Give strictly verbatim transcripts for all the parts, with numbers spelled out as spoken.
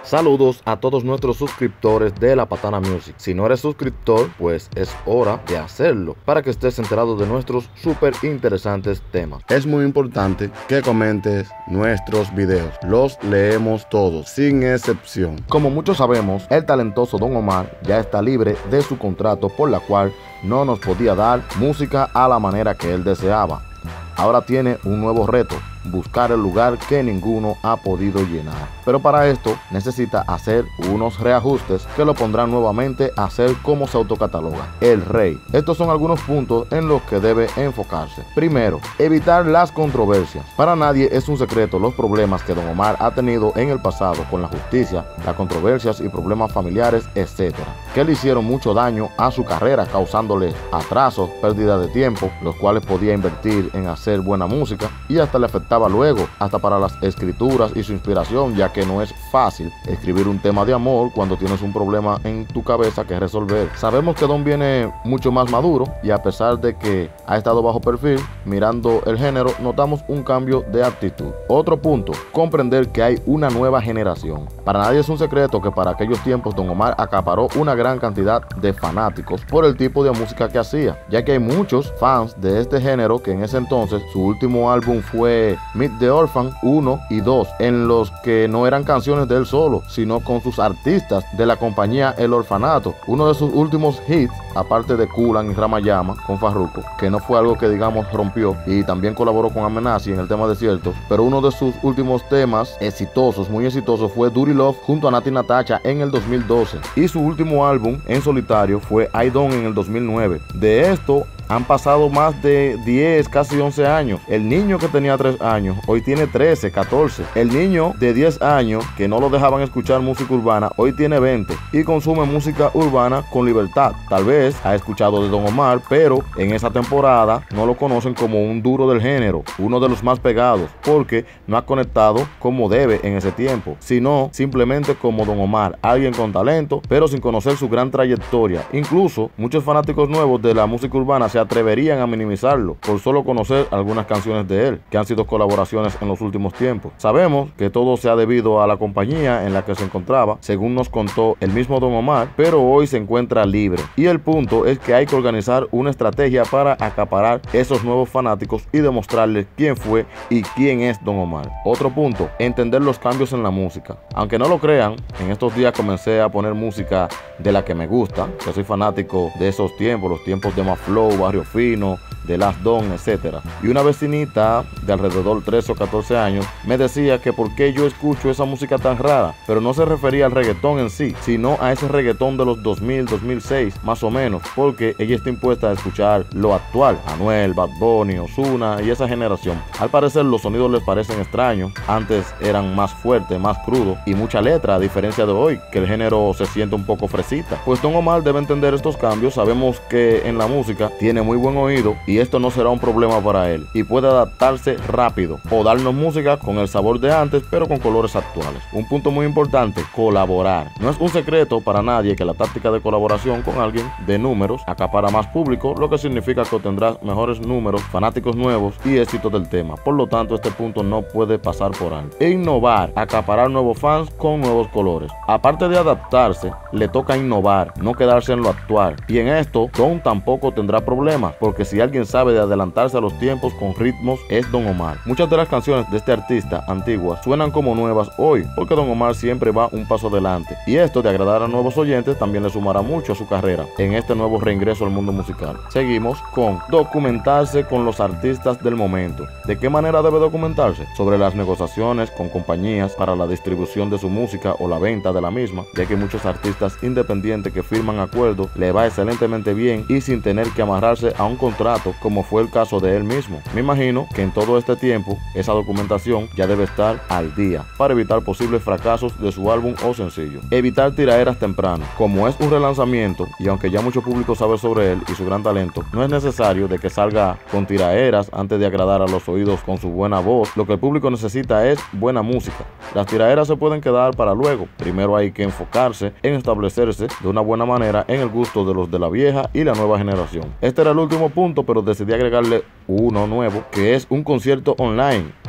Saludos a todos nuestros suscriptores de La Patana Music. Si no eres suscriptor, pues es hora de hacerlo para que estés enterado de nuestros súper interesantes temas. Es muy importante que comentes nuestros videos. Los leemos todos, sin excepción. Como muchos sabemos, el talentoso Don Omar ya está libre de su contrato, por la cual no nos podía dar música a la manera que él deseaba. Ahora tiene un nuevo reto: buscar el lugar que ninguno ha podido llenar. Pero para esto necesita hacer unos reajustes que lo pondrán nuevamente a ser como se autocataloga, el rey. Estos son algunos puntos en los que debe enfocarse. Primero, evitar las controversias. Para nadie es un secreto los problemas que Don Omar ha tenido en el pasado con la justicia, las controversias y problemas familiares, etcétera, que le hicieron mucho daño a su carrera, causándole atrasos, pérdida de tiempo, los cuales podía invertir en hacer buena música, y hasta le afectaba luego hasta para las escrituras y su inspiración, ya que no es fácil escribir un tema de amor cuando tienes un problema en tu cabeza que resolver. Sabemos que Don viene mucho más maduro, y a pesar de que ha estado bajo perfil, mirando el género notamos un cambio de actitud. Otro punto, comprender que hay una nueva generación. Para nadie es un secreto que para aquellos tiempos Don Omar acaparó una gran cantidad de fanáticos por el tipo de música que hacía, ya que hay muchos fans de este género que en ese entonces su último álbum fue Meet the Orphan uno y dos, en los que no eran canciones de él solo, sino con sus artistas de la compañía El Orfanato. Uno de sus últimos hits, aparte de Kulan y Ramayama con Farruko, que no fue algo que digamos rompió, y también colaboró con Amenazi en el tema Desierto, pero uno de sus últimos temas exitosos, muy exitosos, fue Dirty Love junto a Nati Natasha en el dos mil doce, y su último álbum en solitario fue I Don't en el dos mil nueve. De esto han pasado más de diez, casi once años. El niño que tenía tres años, hoy tiene trece, catorce. El niño de diez años, que no lo dejaban escuchar música urbana, hoy tiene veinte y consume música urbana con libertad. Tal vez ha escuchado de Don Omar, pero en esa temporada no lo conocen como un duro del género, uno de los más pegados, porque no ha conectado como debe en ese tiempo, sino simplemente como Don Omar, alguien con talento, pero sin conocer su gran trayectoria. Incluso muchos fanáticos nuevos de la música urbana se atreverían a minimizarlo por solo conocer algunas canciones de él, que han sido colaboraciones en los últimos tiempos. Sabemos que todo se ha debido a la compañía en la que se encontraba, según nos contó el mismo Don Omar, pero hoy se encuentra libre. Y el punto es que hay que organizar una estrategia para acaparar esos nuevos fanáticos y demostrarles quién fue y quién es Don Omar. Otro punto, entender los cambios en la música. Aunque no lo crean, en estos días comencé a poner música de la que me gusta, que soy fanático de esos tiempos, los tiempos de Maflow, Barrio Fino, de Last Don, etcétera. Y una vecinita de alrededor trece o catorce años me decía que por qué yo escucho esa música tan rara, pero no se refería al reggaetón en sí, sino a ese reggaetón de los dos mil, dos mil seis, más o menos, porque ella está impuesta a escuchar lo actual, Anuel, Bad Bunny, Ozuna y esa generación. Al parecer los sonidos les parecen extraños, antes eran más fuertes, más crudos y mucha letra, a diferencia de hoy, que el género se siente un poco fresita. Pues Don Omar debe entender estos cambios. Sabemos que en la música tiene muy buen oído y esto no será un problema para él, y puede adaptarse rápido o darnos música con el sabor de antes pero con colores actuales. Un punto muy importante, colaborar. No es un secreto para nadie que la táctica de colaboración con alguien de números acapara más público, lo que significa que obtendrás mejores números, fanáticos nuevos y éxitos del tema. Por lo tanto, este punto no puede pasar por alto. E innovar, acaparar nuevos fans con nuevos colores. Aparte de adaptarse, le toca innovar, no quedarse en lo actual, y en esto Don tampoco tendrá problemas, porque si alguien sabe de adelantarse a los tiempos con ritmos es Don Omar. Muchas de las canciones de este artista antiguas suenan como nuevas hoy, porque Don Omar siempre va un paso adelante, y esto de agradar a nuevos oyentes también le sumará mucho a su carrera en este nuevo reingreso al mundo musical. Seguimos con documentarse con los artistas del momento. ¿De qué manera debe documentarse? Sobre las negociaciones con compañías para la distribución de su música o la venta de la misma, ya que muchos artistas independientes que firman acuerdos le va excelentemente bien y sin tener que amarrarse a un contrato, como fue el caso de él mismo. Me imagino que en todo este tiempo esa documentación ya debe estar al día para evitar posibles fracasos de su álbum o sencillo. Evitar tiraderas temprano. Como es un relanzamiento, y aunque ya mucho público sabe sobre él y su gran talento, no es necesario de que salga con tiraderas antes de agradar a los oídos con su buena voz. Lo que el público necesita es buena música. Las tiraderas se pueden quedar para luego. Primero hay que enfocarse en establecerse de una buena manera en el gusto de los de la vieja y la nueva generación. Este era el último punto, pero decidí agregarle uno nuevo, que es un concierto online.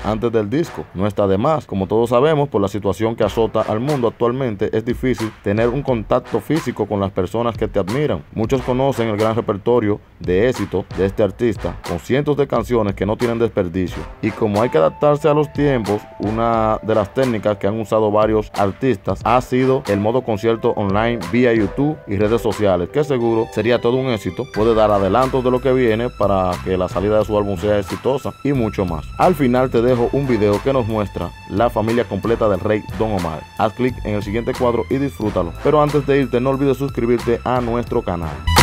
antes del disco. No está de más. Como todos sabemos, por la situación que azota al mundo actualmente, es difícil tener un contacto físico con las personas que te admiran. Muchos conocen el gran repertorio de éxito de este artista, con cientos de canciones que no tienen desperdicio. Y como hay que adaptarse a los tiempos, una de las técnicas que han usado varios artistas ha sido el modo concierto online vía YouTube y redes sociales, que seguro sería todo un éxito. Puede dar adelantos de lo que viene para que la salida de su álbum sea exitosa y mucho más. Al final te dejo un video que nos muestra la familia completa del rey Don Omar. Haz clic en el siguiente cuadro y disfrútalo. Pero antes de irte, no olvides suscribirte a nuestro canal.